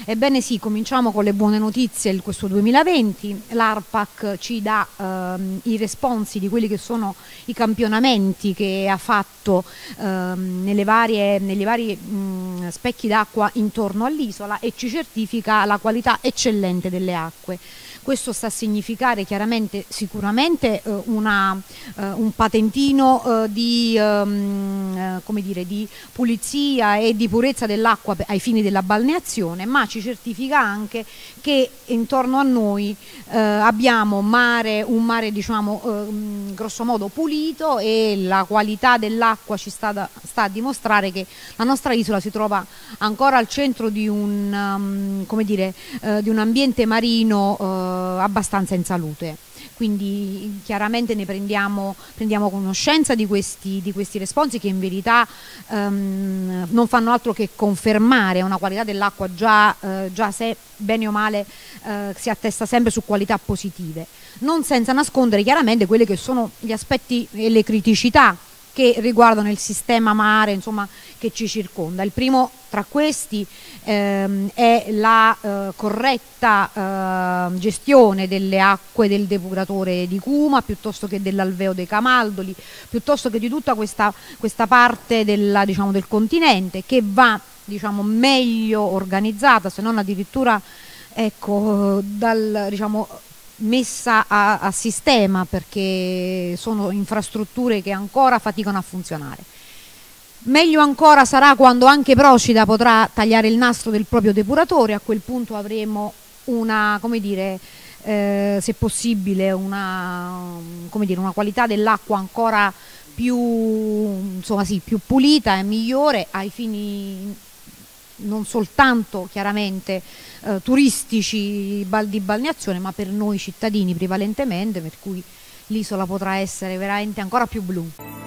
Ebbene sì, cominciamo con le buone notizie di questo 2020. L'ARPAC ci dà i responsi di quelli che sono i campionamenti che ha fatto negli vari specchi d'acqua intorno all'isola e ci certifica la qualità eccellente delle acque. Questo sta a significare chiaramente, sicuramente un patentino come dire, di pulizia e di purezza dell'acqua ai fini della balneazione, ma ci certifica anche che intorno a noi abbiamo un mare diciamo grosso modo pulito, e la qualità dell'acqua ci sta a dimostrare che la nostra isola si trova ancora al centro di come dire, di un ambiente marino abbastanza in salute. Quindi chiaramente ne prendiamo conoscenza di questi responsi, che in verità non fanno altro che confermare una qualità dell'acqua già se bene o male si attesta sempre su qualità positive, non senza nascondere chiaramente quelli che sono gli aspetti e le criticità che riguardano il sistema mare, insomma, che ci circonda. Il primo tra questi è la corretta gestione delle acque del depuratore di Cuma, piuttosto che dell'alveo dei Camaldoli, piuttosto che di tutta questa parte diciamo, del continente, che va, diciamo, meglio organizzata, se non addirittura, ecco, diciamo, messa a sistema, perché sono infrastrutture che ancora faticano a funzionare. Meglio ancora sarà quando anche Procida potrà tagliare il nastro del proprio depuratore. A quel punto avremo una, come dire, se possibile, come dire, una qualità dell'acqua ancora più, insomma, sì, più pulita e migliore ai fini non soltanto chiaramente turistici di balneazione, ma per noi cittadini prevalentemente, per cui l'isola potrà essere veramente ancora più blu.